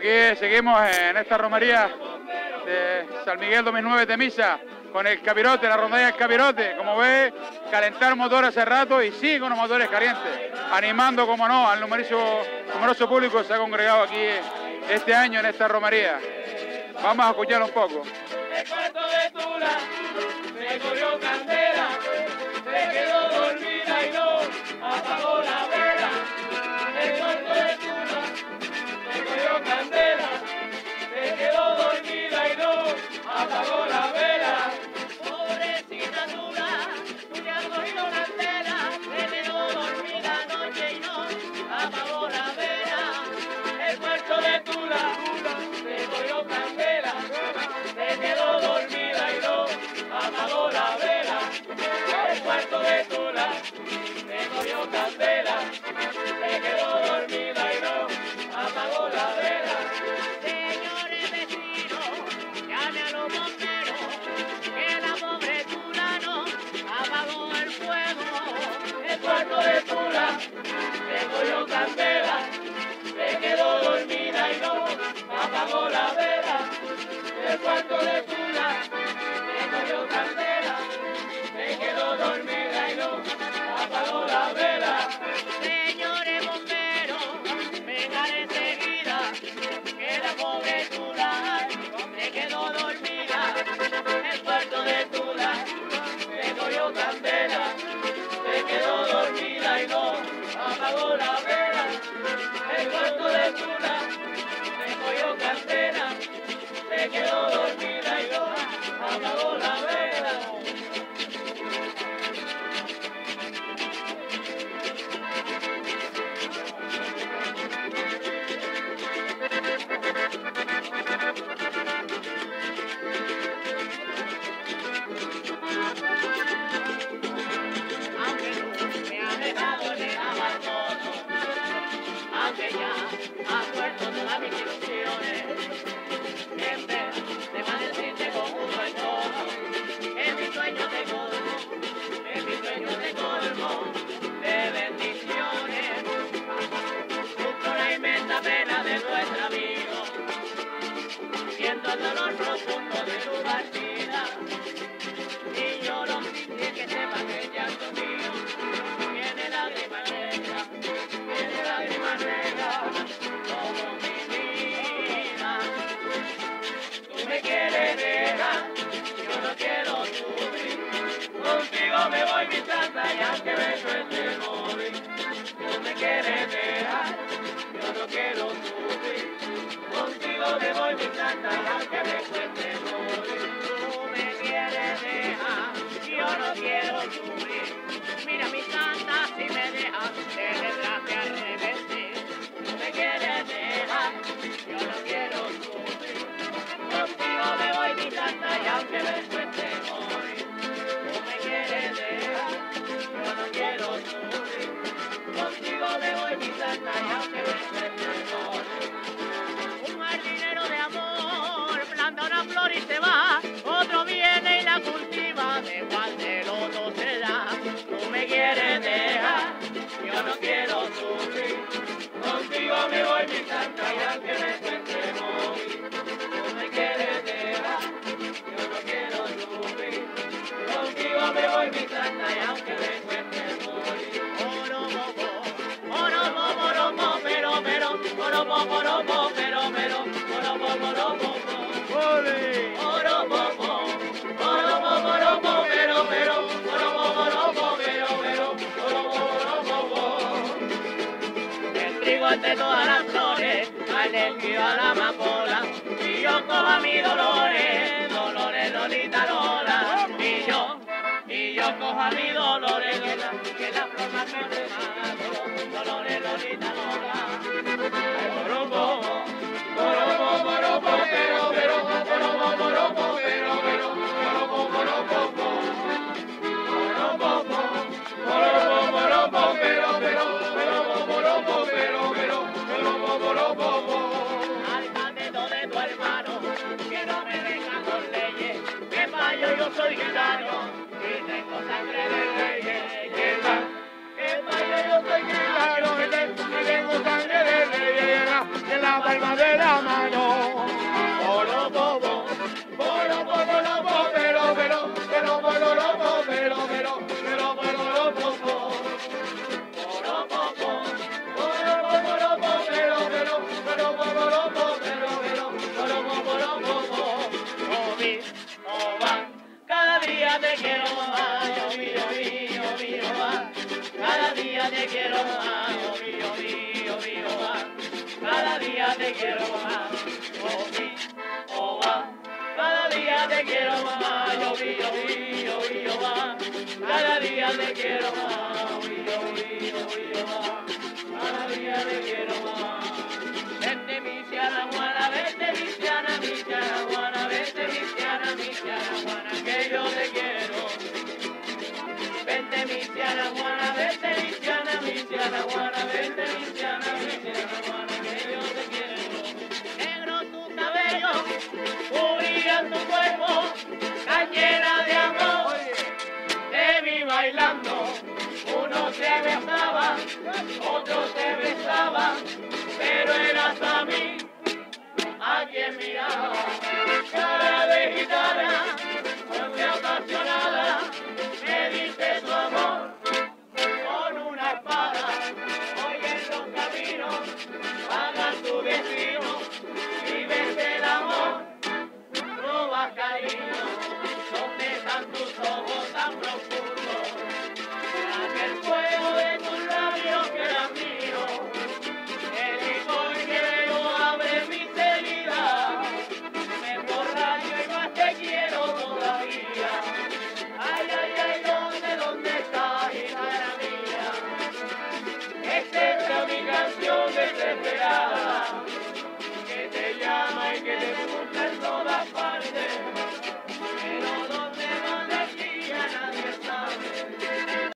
aquí seguimos en esta romería de San Miguel 2009 de Misa, con el capirote, la rondalla del capirote. Como ve, calentar motores hace rato y sigue con los motores calientes, animando, como no, al numeroso público que se ha congregado aquí este año en esta romería. Vamos a escuchar un poco. El cuarto de Tula se corrió candela, se quedó dormida y no apagó la vela. El cuarto de Tula se corrió candela, se quedó dormida y no apagó la vela. Pobrecita Tula, tú le has cogido la tela, se quedó dormida anoche y no apagó la vela. El cuarto de Tula se corrió candela, se quedó dormida y no apagó la vela. El cuarto de Tula se cogió candela, se quedó dormida y no apagó la vela. Señores vecinos, llame a los bomberos, que la pobre Tula no apagó el fuego. El cuarto de Tula se cogió candela, se quedó dormida y no apagó la vela. El cuarto de Tula se cogió candela, se quedó dormida y no apagó la vela. Señores bomberos, vengan enseguida, que la pobre Tula se quedó dormida. El cuarto de Tula se cogió candela, se quedó dormida y no apagó la vela. El cuarto de Tula se cogió candela, se quedó dormida y no apagó la vela. Aunque tú me has dejado en el abandono, aunque ya has muerto todas mis ilusiones, siempre te va a decirte con un buen tono, en mi sueño te colmo, en mi sueño te colmo de bendiciones. Sufro la inmensa pena de nuestro amigo, siento el dolor profundo de tu partida, y lloro sin que sepa que el llanto mío tiene lágrimas negras, tiene lágrimas negras como mi vida. Tú me quieres dejar, yo no quiero sufrir, contigo me voy mi santa y aunque me cueste morir. Tú me quieres dejar, yo no quiero sufrir, contigo me voy mi santa y aunque me cueste morir. Tú me quieres dejar, yo no quiero sufrir, mira mi santa, si me dejas te tendrás que arrepentir. Tú me quieres dejar, yo no quiero sufrir, contigo me voy mi santa y aunque me cueste morir. Tú me quieres dejar, yo no quiero sufrir, contigo me voy mi santa y aunque me cueste morir. Un jardinero de amor planta una flor y se va, otro viene y la cultiva, de cual de los dos se da. Tú me quieres dejar, yo no quiero sufrir, contigo me voy mi santa y aunque me cueste morir. Tú me quieres dejar, yo no quiero sufrir, contigo me voy mi santa y aunque me cueste morir. Orobo, pero, orobo, ole. El trigo de todas las flores, al elegido a la amapola, y yo cojo a mi Dolores, Dolores, Lolita, Lola, y yo cojo a mi Dolores, que la flor más me remata, Dolores, Lolita, Lola. Orobo, yo soy gitano y tengo sangre de reyes. ¿Qué quiero más, yo vi, más. Cada día te quiero más, cada día te quiero más. Vete mi Juana, vete mi Juana, vete mi Juana, que yo te quiero. Vete mi Juana, vete mi Juana, vete mi Juana, que yo te quiero. Negro tu cabello, cubría tu cuerpo, cañera de amor, te vi bailando. Uno se besaba, otro se besaba, pero eras a mí a quien miraba. Cara de gitana.